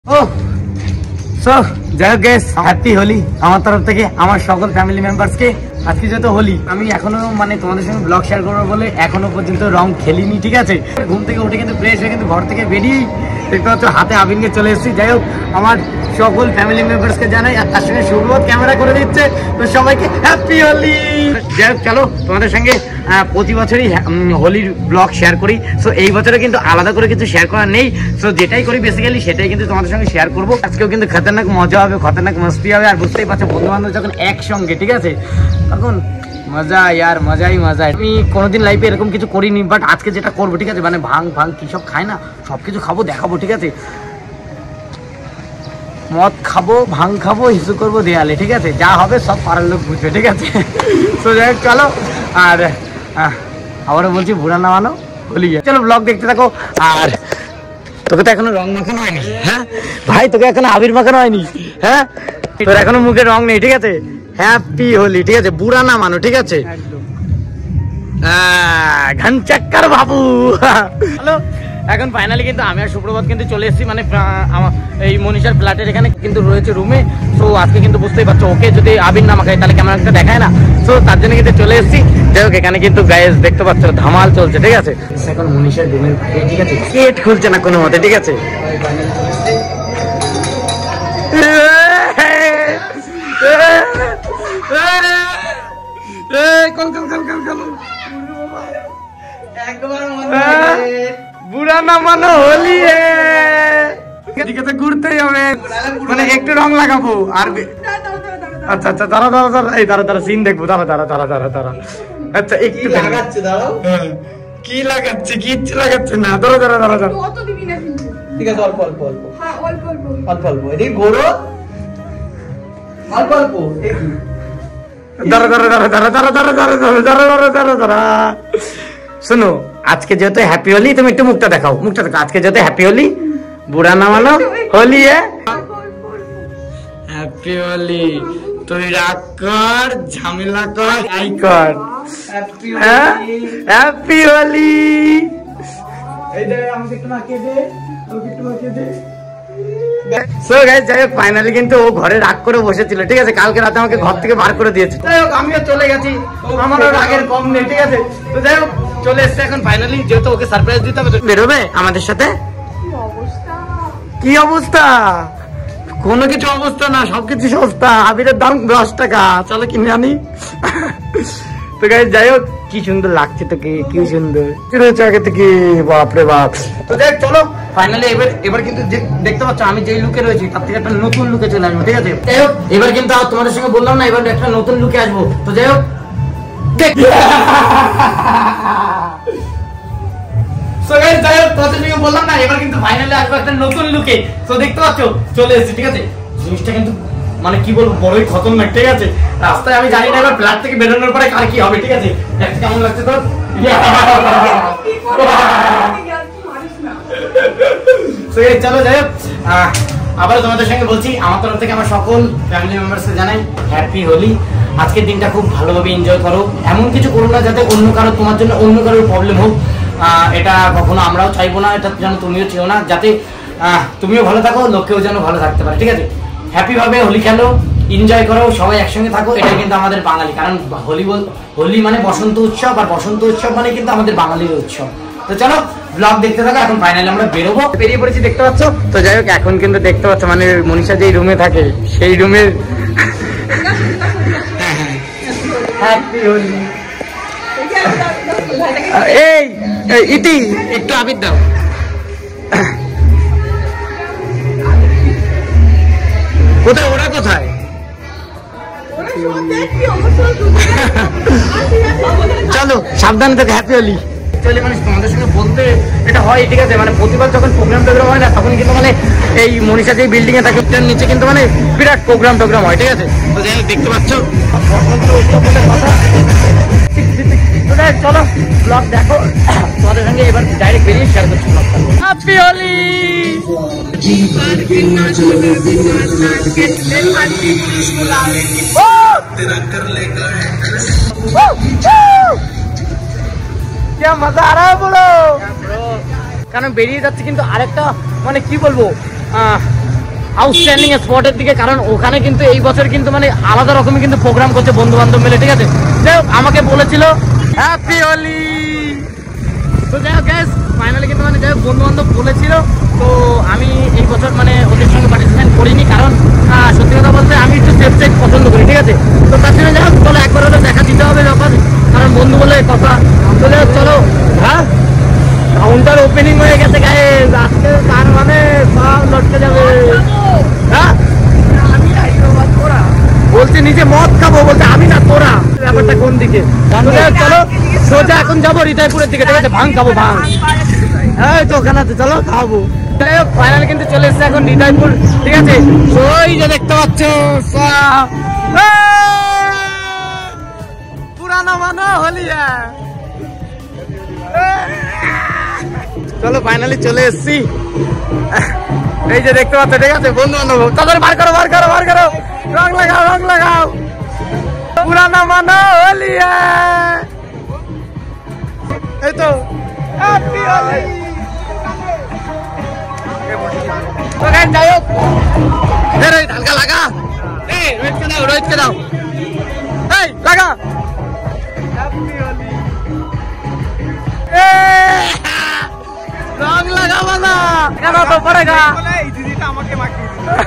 ও so যাই হোক guys, happy Holi আমার তরফ থেকে আমার সকল ফ্যামিলি মেম্বার্স কে। আজকে যেহেতু হোলি, আমি এখনো তোমাদের সঙ্গে ব্লগ শেয়ার করবো বলে এখনো পর্যন্ত রং খেলিনি, ঠিক আছে। ঘুম থেকে উঠে কিন্তু ফ্রেশ হয়ে কিন্তু ঘর থেকে বেরিয়েই দেখতে পাচ্ছ হাতে আবির নিয়ে চলে এসেছি। যাই হোক, আমার সকল ফ্যামিলি মেম্বার্স কে জানাই, আর তার সঙ্গে সুব্রত ক্যামেরা করে দিচ্ছে, তো সবাইকে হ্যাপি হোলি। যাই হোক, চলো তোমাদের সঙ্গে প্রতি বছরই হোলির ব্লগ শেয়ার করি। সো এই বছরে কিন্তু আলাদা করে কিছু শেয়ার করার নেই। সো যেটাই করি বেসিক্যালি সেটাই কিন্তু তোমাদের সঙ্গে শেয়ার করবো। আজকেও কিন্তু খতরনাক মজা হবে, খতরনাক মস্তি হবে। আর বুঝতেই পারছো, বন্ধু বান্ধব যখন একসঙ্গে, ঠিক আছে, তখন মজা, ইয়ার মজাই মজা। আমি কোনোদিন লাইফে এরকম কিছু করিনি, বাট আজকে যেটা করবো, ঠিক আছে, মানে ভাং কি সব খায় না, সব কিছু খাবো, দেখাবো, ঠিক আছে। মদ খাবো, ভাং খাবো, হিসু করবো দেয়ালে, ঠিক আছে। যা হবে সব পাড়ার লোক বুঝবে, ঠিক আছে। তো যাই হোক, চলো। আর আবারও বলছি, বুড়া না মানো হোলি। চলো ব্লগ দেখতে থাকো। আর তোকে তো এখনো রং মাখানো হয়নি, হ্যাঁ ভাই, তোকে এখনো আবির মাখানো হয়নি, হ্যাঁ, তোর এখনো মুখে রং নেই, ঠিক আছে। হ্যাপি হোলি, ঠিক আছে, বুড়া না মানো, ঠিক আছে। ঘনচক্কর বাবু। হ্যালো, এখন ফাইনালি কিন্তু আমি আর সুপ্রভাত কিন্তু চলে এসেছি, মানে এই মনীষার ফ্ল্যাটের এখানে কিন্তু রয়েছে রুমে। সো আজকে কিন্তু বুঝতেই পারছো, ওকে যদি আবির না মাখায় তাহলে কেমন একটা দেখায় না। সো তার জন্য কিন্তু চলে এসেছি। যাই হোক, এখানে কিন্তু গাইস দেখতে পাচ্ছ ধামাল চলছে, ঠিক আছে। এখন মনীষার রুমের বাইরে, ঠিক আছে, গেট খুলছে না কোনো মতে, ঠিক আছে। বুড়া না মানো হোলি, ঘুরতেই হবে, মানে একটু রং লাগাবো। আর আচ্ছা আচ্ছা, দাঁড়া দাঁড়া দাঁড়া, এই দাঁড়া দাঁড়া, সিন দেখবো, দাঁড়া দাঁড়া দাঁড়া দাঁড়া দাঁড়া। আচ্ছা, একটু লাগাচ্ছে, দাঁড়াও। কি লাগাচ্ছে? কিচ্ছু লাগাচ্ছে না, দাঁড়া দাঁড়া দাঁড়া দাঁড়া। ঠিক আছে, অল্প অল্প অল্প, অল্প অল্প অল্প, এদিকে ঘোরো, অল্প অল্প। দাঁড়া দাঁড়া দাঁড়া দাঁড়া দাঁড়া দাঁড়া দাঁড়া দাঁড়া দাঁড়া দাঁড়া দাঁড়া। শোনো, আজকে যেহেতু হ্যাপি হোলি, তুমি একটু মুখটা দেখাও, মুখটা দেখাও। আজকে যেহেতু হ্যাপি হোলি, বুড়া না মানো হোলি, হ্যাপি হোলি। তুই রাগ কর, ঝামেলা কর, আই কর, হ্যাপি হোলি। এই দে, আমাকে একটু মাখিয়ে দে, আমাকে একটু মাখিয়ে দে। সো গাইস, যাই হোক, ফাইনালি কিন্তু ও ঘরে রাগ করে বসেছিল, ঠিক আছে। কালকে রাতে আমাকে ঘর থেকে বার করে দিয়েছে। যাই হোক, আমিও চলে গেছি, আমারও রাগের কম নেই, ঠিক আছে। তো যাই হোক, চলে এসছে এখন ফাইনালি, যেহেতু ওকে সারপ্রাইজ দিতে হবে, বেরোবে আমাদের সাথে। কি অবস্থা? কোনো কিছু অবস্থা না, সবকিছু সস্তা। আবিরের দাম 10 টাকা, চলো কিনে আনি। তো গাইস, যাই হোক, কি সুন্দর লাগছে তোকে, কি সুন্দর রয়েছে আগে থেকে, বাপরে বাপ। তো যাই হোক, চলো ফাইনালি এবার কিন্তু দেখতে পাচ্ছ আমি যেই লুকে রয়েছি তার থেকে একটা নতুন লুকে চলে আসবো, ঠিক আছে। যাই হোক, এবার কিন্তু তোমাদের সঙ্গে বললাম না, এবার একটা নতুন লুকে আসবো। তো যাই হোক, বললাম না, এবার কিন্তু ফাইনালি আসবো একটা নতুন লুকে। তো দেখতে পাচ্ছ চলে এসেছি, ঠিক আছে। জিনিসটা কিন্তু মানে কি বলবো, বড়ই খতরনাক, ঠিক আছে। রাস্তায় আমি জানি না এবার ফ্ল্যাট থেকে বেরোনোর পরে কার কি হবে, ঠিক আছে। দেখতে কেমন লাগছে তোর? চলো, যাই হোক, আবার তোমাদের সঙ্গে বলছি, আমার তরফ থেকে আমার সকল ফ্যামিলি মেম্বারসকে জানাই হ্যাপি হোলি। আজকের দিনটা খুব ভালোভাবে এনজয় করো, এমন কিছু করো না যাতে অন্য কারো, তোমার জন্য অন্য কারোর প্রবলেম হোক। এটা কখনো আমরাও চাইবো না, এটা যেন তুমিও চেও না, যাতে তুমিও ভালো থাকো, লোকেও যেন ভালো থাকতে পারে, ঠিক আছে। হ্যাপি ভাবে হোলি খেলো, এনজয় করো, সবাই একসঙ্গে থাকো। এটা কিন্তু আমাদের বাঙালি, কারণ হোলি মানে বসন্ত উৎসব, আর বসন্ত উৎসব মানে কিন্তু আমাদের বাঙালির উৎসব। তো চলো ব্লগ দেখতে থাকো। এখন ফাইনালি আমরা বেরোবো, বেরিয়ে পড়েছি, দেখতে পাচ্ছ। তো যাই হোক, এখন কিন্তু দেখতে পাচ্ছ মানে মনীষা যেই রুমে থাকে সেই রুমের হ্যাপি হোলি। এই ইতি, একটু আবির দাও। কোথায় ওরা, কোথায়? চলো সাবধানে থেকে হ্যাপি হোলি। মানে তোমাদের সঙ্গে বলতে এটা হয়, ঠিক আছে, মানে প্রতিবার যখন প্রোগ্রাম টোগ্রাম হয় না, তখন কিন্তু মানে এই মনীষা যে বিল্ডিং এ থাকে তার নিচে কিন্তু মানে বিরাট প্রোগ্রাম টোগ্রাম হয়, ঠিক আছে। তো যাই হোক, দেখতে পাচ্ছ চলো ব্লগ দেখো, তোমাদের সঙ্গে এবার ডাইরেক্ট বেরিয়ে শেয়ার করছি ব্লগটা। হ্যাপি হোলি। क्या मजा आ रहा है बोलो। কারণ বেরিয়ে যাচ্ছে কিন্তু আরেকটা মানে কি বলবো আউটস্ট্যান্ডিং স্পটের দিকে, কারণ ওখানে কিন্তু এই বছর কিন্তু মানে আলাদা রকমের কিন্তু প্রোগ্রাম করছে বন্ধু বান্ধব মিলে, ঠিক আছে। যাই হোক আমাকে বলেছিল হ্যাপি হোলি, তো যাই হোক গ্যাস ফাইনালি কিন্তু মানে যাই হোক বন্ধু বান্ধব বলেছিল, তো আমি এই বছর মানে ওদের সঙ্গে পার্টিসিপেট করিনি, কারণ সত্যি কথা বলতে আমি একটু সেফ সাইড পছন্দ করি, ঠিক আছে। তো তার জন্য যাই হোক চলো একবার হলে দেখা দিতে হবে যখন, কারণ বন্ধু বলে কথা। তো যাই হোক চলো, হ্যাঁ কাউন্টার ওপেনিং হয়ে গেছে গাইস, আজকে তার মানে সব লটকে যাবে। হ্যাঁ বলছে নিজে মদ খাবো, বলছে আমি না তোরা, ব্যাপারটা কোন দিকে। চলো সোজা এখন যাবো হৃদয়পুরের দিকে, ঠিক আছে, ভাং খাবো ভাং, এই তো ওখানে চলো খাবো। ফাইনাল কিন্তু চলে এসছে এখন হৃদয়পুর, ঠিক আছে। ওই যে দেখতে পাচ্ছ পুরানো মানো হোলি, চলো ফাইনালি চলে এসছি, এই যে দেখতে পাচ্ছ, ঠিক আছে বন্ধু বান্ধব, তাদের বার করো বার করো বার করো, রং লাগাও রং লাগাও, পুরানা মানো হোলি, এই তো হ্যাপি হোলি। যাই হোক হালকা লাগা, রোহিতকে দাও রোহিতকে দাও, এই লাগা হ্যাপি হোলি, রং লাগাবো না কেন তো পড়েগা, এই দিদিটা আমাকে মাখিয়ে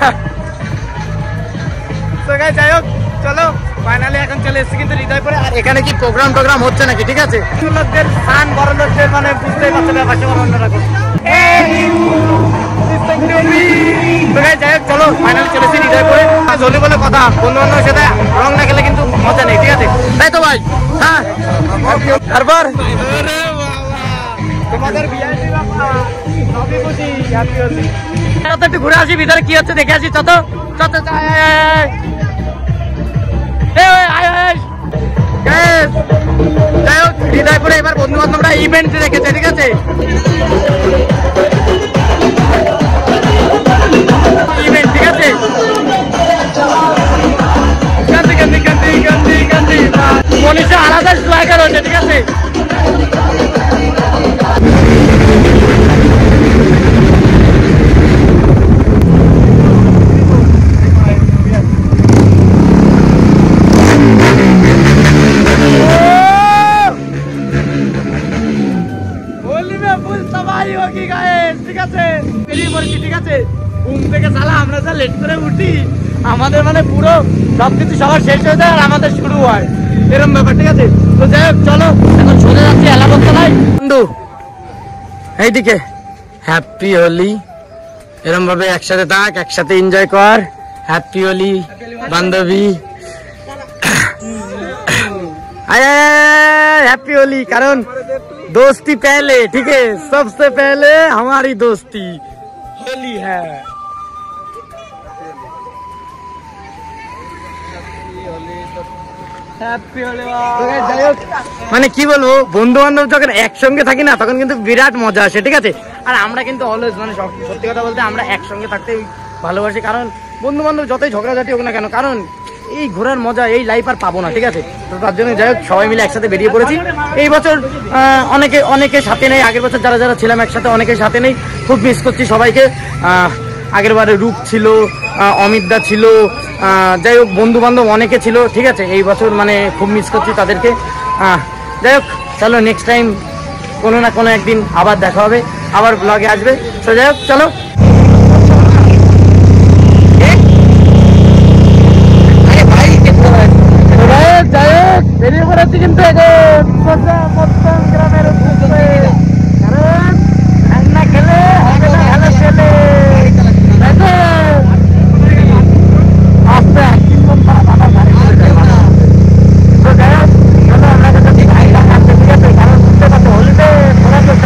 তো গাইস যাই হোক চলো ফাইনালি এখন চলে এসেছি কিন্তু হৃদয়পুরে। আর এখানে কি প্রোগ্রাম টোগ্রাম হচ্ছে নাকি, ঠিক আছে, লোকদের ফান বড় লোকদের মানে বুঝতেই পারছে ব্যাপারটা অন্যরকম। তো গাইস যাই হোক চলো ফাইনালি চলে এসেছি হৃদয়পুরে, হোলি বলে কথা, বন্ধু বান্ধবের সাথে রং না খেলে কিন্তু মজা নেই, ঠিক আছে, তাই তো ভাই। হ্যাঁ তারপর তোমাদের একটু ঘুরে আসি ভিতরে কি হচ্ছে দেখে আসি, চত চত যাই হোক হৃদয়পুরে এবার বন্ধু বান্ধবরা ইভেন্ট রেখেছে, ঠিক আছে, ইভেন্ট, ঠিক আছে, মনীষা আলাদা স্লাইকার হচ্ছে, ঠিক আছে। আমাদের মানে পুরো সবকিছু সবার শেষ হয়ে যায় আর আমাদের শুরু হয়, এরকম ব্যাপার, ঠিক আছে। তো যাই হোক চলো এখন চলে যাচ্ছি এলাবতলায়, বন্ধু এইদিকে হ্যাপি হোলি, এরকম ভাবে একসাথে থাক, একসাথে এনজয় কর, হ্যাপি হোলি বান্ধবী, हैप्पी होली, कारण दोस्ती पहले, ठीक है, सबसे पहले हमारी दोस्ती होली है। মানে কি বলবো, বন্ধু বান্ধব যখন একসঙ্গে থাকি না তখন কিন্তু বিরাট মজা আসে, ঠিক আছে। আর আমরা কিন্তু অলওয়েজ মানে সত্যি কথা বলতে আমরা একসঙ্গে থাকতে ভালোবাসি, কারণ বন্ধু বান্ধব যতই ঝগড়াঝাটি হোক না কেন, কারণ এই ঘোরার মজা এই লাইফ আর পাবো না, ঠিক আছে। তো তার জন্য যাই হোক সবাই মিলে একসাথে বেরিয়ে পড়েছি। এই বছর অনেকে সাথে নেই, আগের বছর যারা যারা ছিলাম একসাথে অনেকের সাথে নেই, খুব মিস করছি সবাইকে। আগের বারে রূপ ছিল, অমিতদা ছিল, যাই হোক বন্ধু বান্ধব অনেকে ছিল, ঠিক আছে। এই বছর মানে খুব মিস করছি তাদেরকে। যাই হোক চলো নেক্সট টাইম কোনো না কোনো একদিন আবার দেখা হবে, আবার ব্লগে আসবে। তো যাই হোক চলো যাই হোক বেরিয়ে পড়েছি কিন্তু এখন গ্রামের কারণ রান্না খেলে হবে না খেলে ছেলে আস্তে একদিন বাবা গাড়ি করে যায়। তো যাই হোক চলো আমরা কাছে ভাই রাখতে, ঠিক আছে, কারণ বুঝতে পারছো হোলিতে ঘোরা তো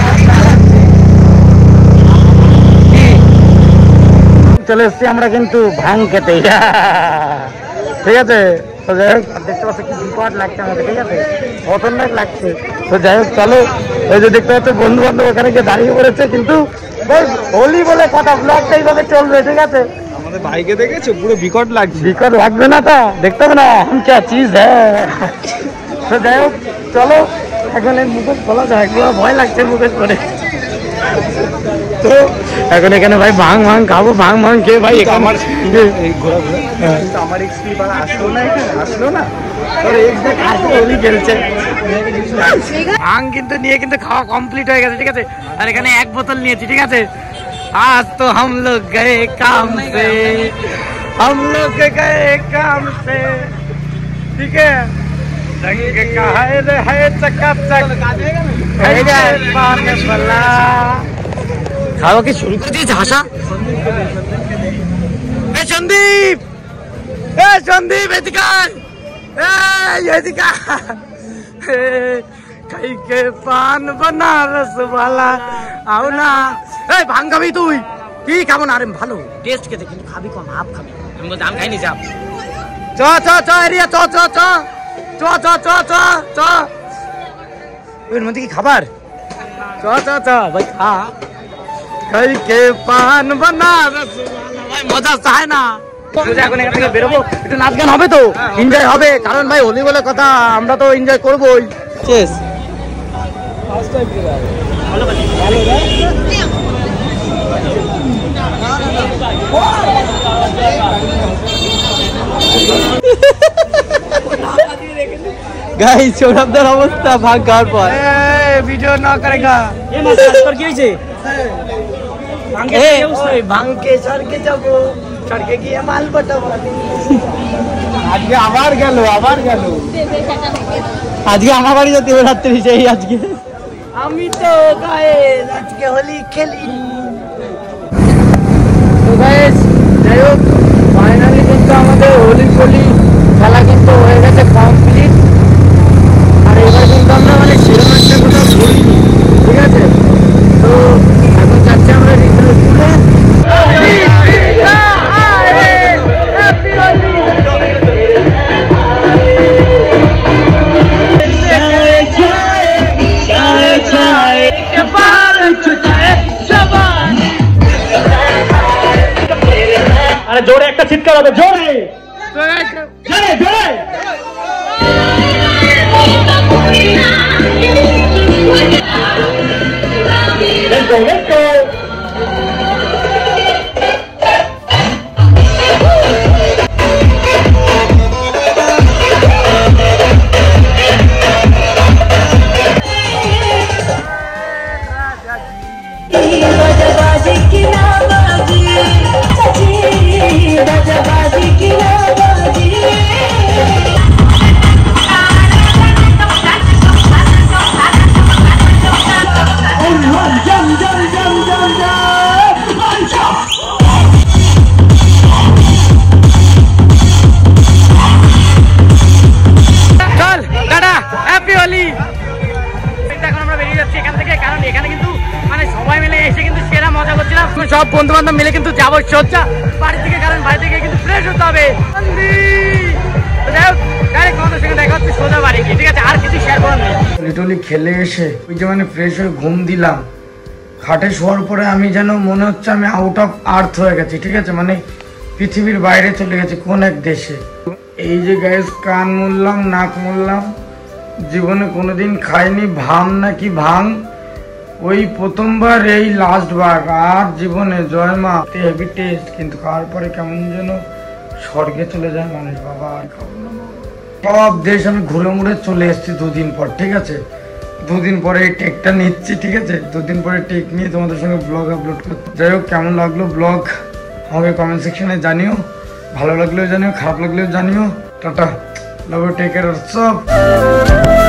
চলে এসছি আমরা কিন্তু ভাং খেতে, ঠিক আছে। তো যাই হোক দেখতে পাচ্ছ কি বিপদ লাগছে আমাকে, ঠিক আছে, খতরনাক লাগছে। তো যাই হোক চলো, এই যে দেখতে পাচ্ছ বন্ধু বান্ধব ওখানে গিয়ে দাঁড়িয়ে পড়েছে, কিন্তু হোলি বলে কথা ব্লগটা এইভাবে চলবে, ঠিক আছে। আমাদের ভাইকে দেখেছো পুরো বিকট লাগছে, বিকট লাগবে না, তা দেখতে হবে না हम क्या चीज है। তো যাই হোক চলো এখন এই মুখোশ খোলা যায়, ভয় লাগছে মুখোশ করে। তো এখন এখানে ভাই ভাং ভাং খাবো, ভাং ভাং খেয়ে ভাই আমার এই ঘোরা কিন্তু আমার এক্স কি বাড়া আসলো না, এখানে আসলো না, তোর এক্স দেখ আসলে হোলি খেলছে। ভাং কিন্তু নিয়ে কিন্তু খাওয়া কমপ্লিট হয়ে গেছে, ঠিক আছে। আর এখানে 1 বোতল নিয়েছি, ঠিক আছে। आज तो हम लोग गए काम से, हम लोग गए काम से, ठीक है। रंग का है चकाचक खाओ की शुरू कर दिए झांसा। সন্দীপ, সন্দীপ এদিকে এদিকে খাই কে পান बनारस वाला आओ ना। এই ভাং খাবি তুই? কি খাবো না? আরে ভালো টেস্ট খেতে, কিন্তু খাবি কম, হাফ খাবি। আমি দাম খাইনি যাব। চ চ চ এরিয়া চ চ চ চ চ চ চ চ এর মধ্যে কি খাবার? চ চ চ ভাই খা। খাই কে পান बनारस वाला ভাই মজা চায় না। এখন এখান থেকে বেরোবো, একটু নাচ গান হবে তো, এনজয় হবে, কারণ ভাই হোলি বলে কথা, আমরা তো এনজয় করবোই। চেস গাইস সৌরভদার অবস্থা ভাগ খাওয়ার পর। ভিডিও না করেগা কি হয়েছে? ভাঙকে সরকে যাবো, সরকে গিয়ে মাল পাঠাবো। আজকে আবার গেল আজকে আমার বাড়ি যেতে হবে রাত্রি, সেই আজকে আমি তো গায়েস আজকে হোলি খেলি। তো গাইস যাই হোক, ফাইনালি কিন্তু আমাদের হোলি খেলা কিন্তু হয়ে গেছে কমপ্লিট। আর এবার কিন্তু আমরা মানে সেরকম একটা কোথাও ঘুরিনি, ঠিক আছে। তো এখন যাচ্ছি আমরা রিটার্ন স্কুলে। আরে জোরে একটা চিৎকার হবে, জোরে জোরে জোরে। Let's go, let's go. সব বন্ধু বান্ধব মিলে কিন্তু যাবো সোজা বাড়ি থেকে, কারণ বাড়ি থেকে কিন্তু ফ্রেশ হতে হবে। দেখা হচ্ছে সোজা বাড়ি গিয়ে, ঠিক আছে। আর কিছু শেয়ার করার নেই। লিটারালি খেলে এসে ওই যে মানে ফ্রেশ হয়ে ঘুম দিলাম, খাটে শোয়ার পরে আমি যেন মনে হচ্ছে আমি আউট অফ আর্থ হয়ে গেছি, ঠিক আছে। মানে পৃথিবীর বাইরে চলে গেছি কোন এক দেশে। এই যে গাইস কান মুড়লাম, নাক মুড়লাম, জীবনে কোনোদিন খাইনি ভাম নাকি ভাং, ওই প্রথমবার, এই লাস্ট বার। আর জীবনে জয় মা হেভি টেস্ট, কিন্তু খাওয়ার পরে কেমন যেন স্বর্গে চলে যায় মানুষ। বাবা আর খাবো না। সব দেশ আমি ঘুরে মুড়ে চলে এসেছি 2 দিন পর, ঠিক আছে। 2 দিন পরে এই টেকটা নিচ্ছি, ঠিক আছে। 2 দিন পরে টেক নিয়ে তোমাদের সঙ্গে ব্লগ আপলোড করতে। যাই হোক, কেমন লাগলো ব্লগ আমাকে কমেন্ট সেকশনে জানিও, ভালো লাগলেও জানিও, খারাপ লাগলেও জানিও। Tata, love you, take care, সব।